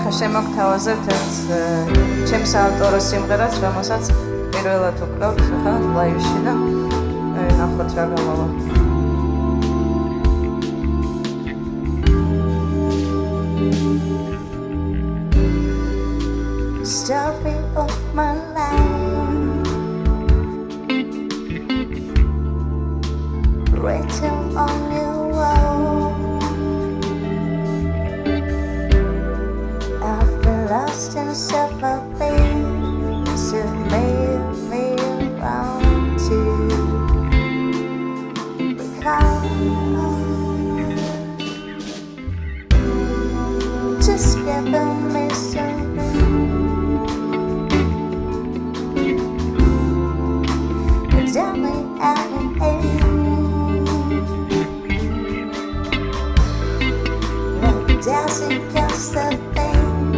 შემოგთავაზებთ ჩემს ავტორო სიმღერას, რომელსაც პირველად ვკრავთ ხა ლაივში და ნახოთ რა გამოვა. Story of my life written on your wall. I've been lost in several things that made me want to recall. Just giving me something. Darling, I am dancing just the thing,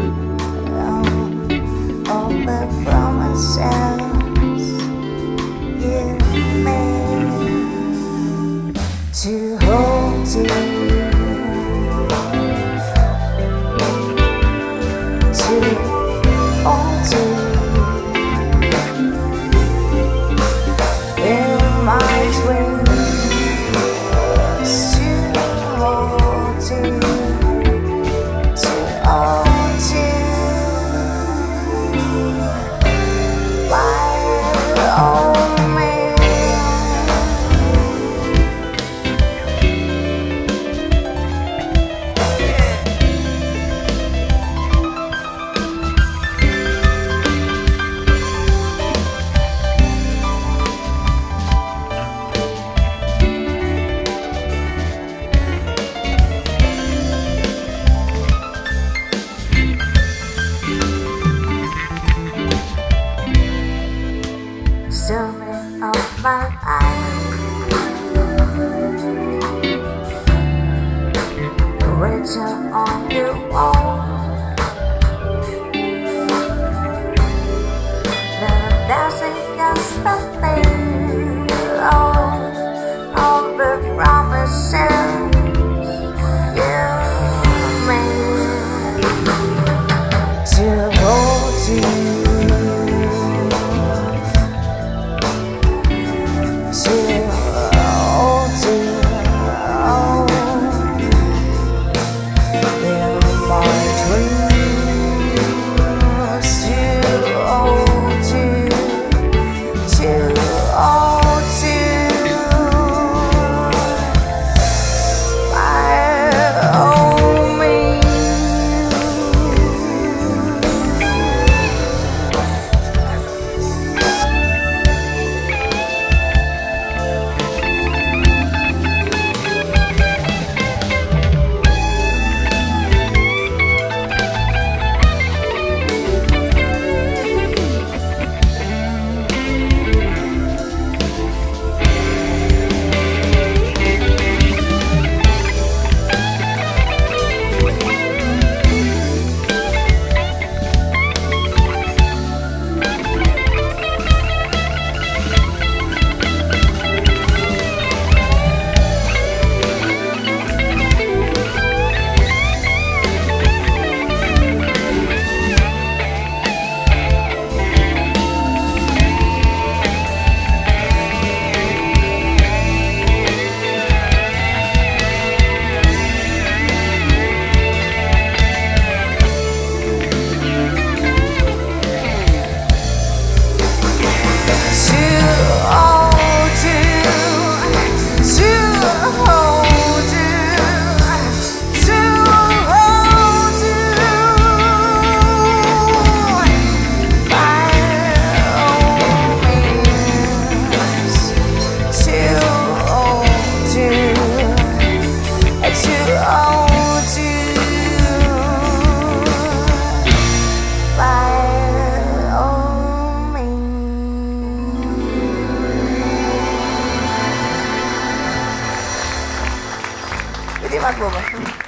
all the promises you made to hold you, to hold you. My dreams to hold you, to hold you, by all my eyes, written on your wall. Then I'm dancing against the thing, all the promises you made to hold you. Mati, Mas Boba.